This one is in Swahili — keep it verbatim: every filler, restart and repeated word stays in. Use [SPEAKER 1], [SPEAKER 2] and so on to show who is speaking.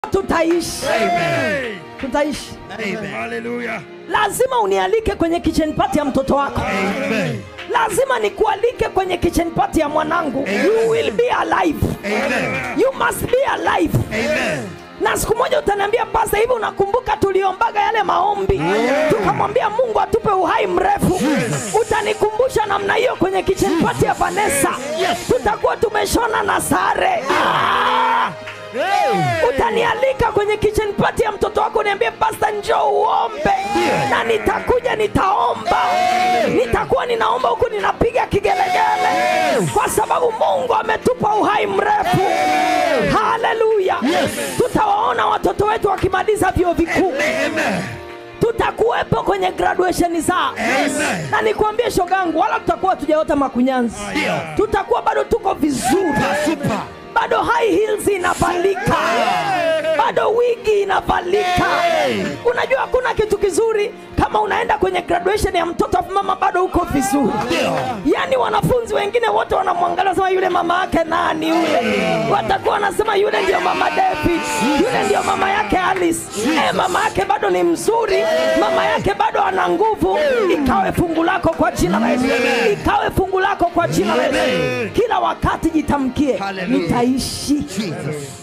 [SPEAKER 1] tutaishi.
[SPEAKER 2] Amen.
[SPEAKER 1] Tutaishi.
[SPEAKER 2] Amen. Hallelujah.
[SPEAKER 1] Lazima unialike kwenye kitchen party ya mtoto wako.
[SPEAKER 2] Amen.
[SPEAKER 1] Lazima nikualike kwenye kitchen party ya mwanangu. Amen. You will be alive.
[SPEAKER 2] Amen.
[SPEAKER 1] You must be alive.
[SPEAKER 2] Amen.
[SPEAKER 1] Na siku moja utaniambia, pasta, hivi unakumbuka tuliombaga yale maombi? Yeah. Tukamwambia Mungu atupe uhai mrefu. Yes. Utanikumbusha namna hiyo kwenye kitchen party ya Vanessa. Yes. Tutakuwa tumeshona na sare. Ah! Hey. Utanialika kwenye kitchen party ya mtoto wako, niambie, pasta, njoo uombe. Yeah. Na nitakuja nitaomba. Hey. Nitakuwa ninaomba huku ninapiga kigelegele. Yes. Kwa sababu Mungu ametupa uhai mrefu. Hey. Hallelujah. Yes. Tutawaona watoto wetu wakimaliza vyuo vikuu. Tutakuwepo kwenye graduation zao. Na nikwambie shogangu, wala tutakuwa tujaota makunyanzi. Yeah. Tutakuwa bado tuko vizuri. Super. Bado high heels inavalika. Bado wigi inavalika. Unajua kuna kitu kizuri kama unaenda kwenye graduation ya mtoto wa mama bado uko vizuri. Yaani wanafunzi wengine wote wanamwangalia sema yule mama yake nani yule. Watakuwa wanasema yule ndio mama David. Yule ndio mama yake Alice. Eh, mama yake bado ni mzuri. Mama yake bado ana nguvu. Ikawe fungu lako kwa jina la Yesu. Ikawe fungu lako kwa jina la Yesu. Kila wakati jitamkie, nitaishi.